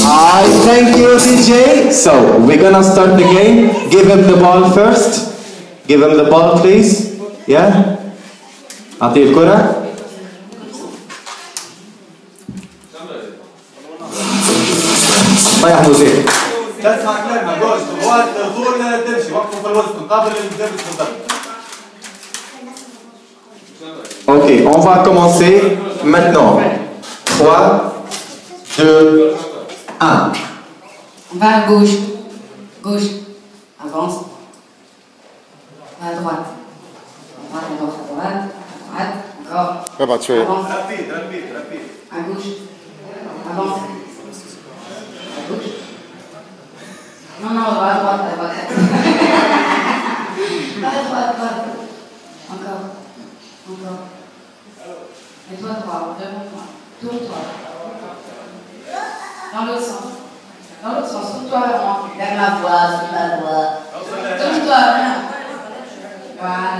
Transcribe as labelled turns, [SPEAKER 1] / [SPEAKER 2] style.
[SPEAKER 1] Thank you, DJ. So, we're gonna start the game. Give him the ball first. Give him the ball, please. Yeah? أعطيه الكرة. طيح موزيك.
[SPEAKER 2] تسمع كلمة جوز وقت طول تمشي وقته في الوسط مقابل المدرب بالضبط.
[SPEAKER 1] Ok, on va commencer maintenant. 3, 2, 1.
[SPEAKER 3] On va à gauche. Gauche. Avance. On va à droite. À droite, à droite, à droite. Encore.
[SPEAKER 4] Avance.
[SPEAKER 2] Rapide.
[SPEAKER 3] À gauche. Avance. À gauche. Non, on va à droite, à droite. À droite. Encore. Et toi, droit, devant toi. Tourne-toi. Dans l'autre sens. Tourne-toi vers moi. Vers ma voix, suis ma voix. Tourne-toi, viens. Voilà.